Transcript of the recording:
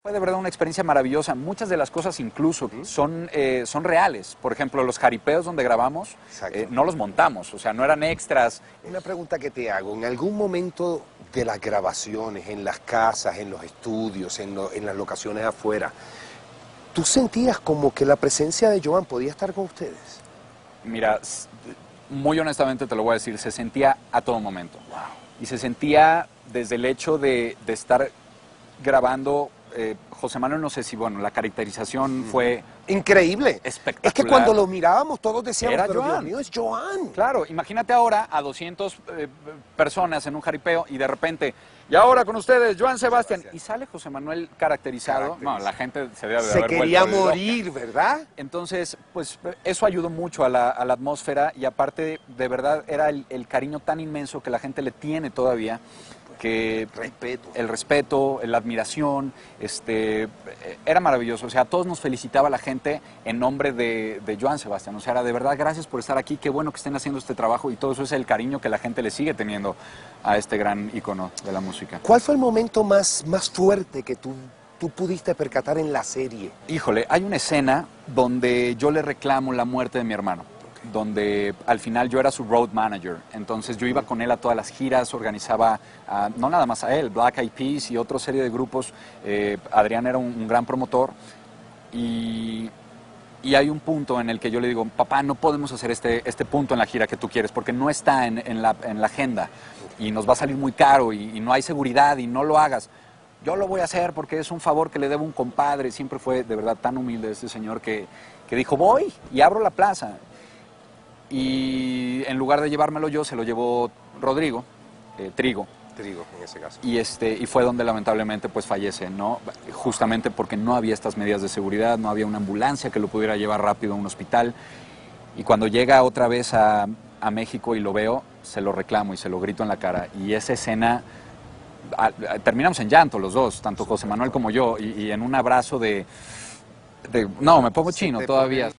Fue de verdad una experiencia maravillosa. Muchas de las cosas incluso son reales. Por ejemplo, los jaripeos donde grabamos, no los montamos, o sea, no eran extras. Una pregunta que te hago, en algún momento de las grabaciones, en las casas, en los estudios, en las locaciones afuera, ¿tú sentías como que la presencia de Joan podía estar con ustedes? Mira, muy honestamente te lo voy a decir, se sentía a todo momento. Wow. Y se sentía desde el hecho de estar grabando. José Manuel, no sé si, bueno, la caracterización fue increíble. Espectacular. Es que cuando lo mirábamos todos decíamos, era pero Joan. Dios mío, es Joan. Claro, imagínate ahora a 200 personas en un jaripeo y de repente, y ahora con ustedes, Joan Sebastián. Y sale José Manuel caracterizado. No, la gente se debe de haber quería vuelto morir, ¿verdad? Entonces, pues eso ayudó mucho a la atmósfera y aparte, de verdad, era el cariño tan inmenso que la gente le tiene todavía. Que el respeto, la admiración, era maravilloso. O sea, a todos nos felicitaba la gente en nombre de Joan Sebastián. O sea, era de verdad, gracias por estar aquí, qué bueno que estén haciendo este trabajo y todo eso es el cariño que la gente le sigue teniendo a este gran ícono de la música. ¿Cuál fue el momento más fuerte que tú pudiste percatar en la serie? Híjole, hay una escena donde yo le reclamo la muerte de mi hermano. Donde al final yo era su road manager, entonces yo iba con él a todas las giras, organizaba, no nada más a él, Black Eyed Peas y otra serie de grupos. Adrián era un gran promotor y hay un punto en el que yo le digo, papá, no podemos hacer este punto en la gira que tú quieres porque no está en la agenda y nos va a salir muy caro y no hay seguridad y no lo hagas. Yo lo voy a hacer porque es un favor que le debo a un compadre. Siempre fue de verdad tan humilde este señor que dijo, voy y abro la plaza. Y en lugar de llevármelo yo, se lo llevó Rodrigo, Trigo. Trigo, en ese caso. Y fue donde lamentablemente pues fallece, ¿no? Justamente porque no había estas medidas de seguridad, no había una ambulancia que lo pudiera llevar rápido a un hospital. Y cuando llega otra vez a México y lo veo, se lo reclamo y se lo grito en la cara. Y esa escena, terminamos en llanto los dos, tanto José Manuel como yo, y en un abrazo no, me pongo chino todavía.